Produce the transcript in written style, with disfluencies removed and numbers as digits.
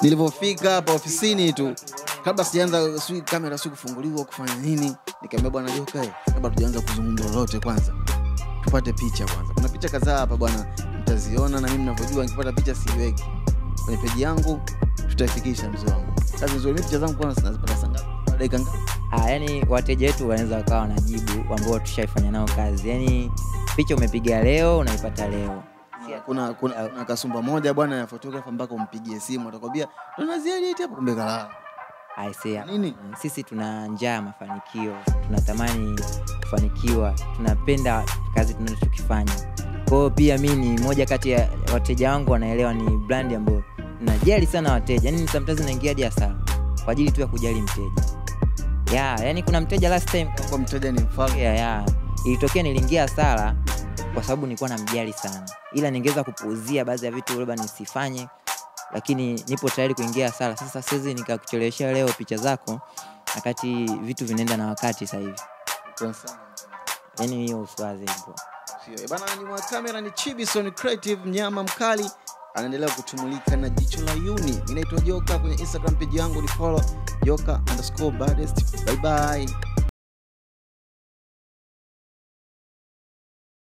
Nilipofika hapa ofisini tu, kabla sijaanza kamera kufunguliwa kufanya nini, nikamwambia bwana Joka, kabla tujaanza kuzungumza lolote kwanza tupate picha kwanza. Kuna picha kadhaa hapa bwana, mtaziona na mimi ninavyojua nikipata picha siweki kwenye page yangu, tutaifikisha mzee wangu. Kazi nzuri, picha zangu kwanza zinazipata sana dakika ngapi? Yani wateja wetu wanaweza wakawa wanajibu ambao tushaifanya nao kazi. Yani picha umepiga leo unaipata leo. Kuna kasumba moja bwana ya photographer mpaka umpigie simu atakwambia tunaziedit hapo, kumbe kalala. I see. Nini? Sisi tuna njaa mafanikio, tunatamani kufanikiwa, tunapenda kazi tunachokifanya. Kwa hiyo pia mimi ni moja kati ya wateja wangu wanaelewa ni brand ambayo najali sana wateja. Yani sometimes naingia hadi hasara kwa ajili tu ya kujali mteja. Yani kuna mteja last time kwa mteja ni mfalme. Ilitokea niliingia hasara kwa sababu nilikuwa namjali sana. Ila ningeweza kupuuzia baadhi ya vitu labda nisifanye, lakini nipo tayari kuingia hasara. Sasa siwezi nikakucheleweshea leo picha zako wakati vitu vinaenda na wakati sasa hivi. Yani hiyo uswazi hivyo. Sio bana, ni mwa kamera ni Chibison Creative, mnyama mkali anaendelea kutumulika na jicho la Yuni. Mimi naitwa Joka, kwenye Instagram page yangu ni follow Joka_baddest. Bye bye.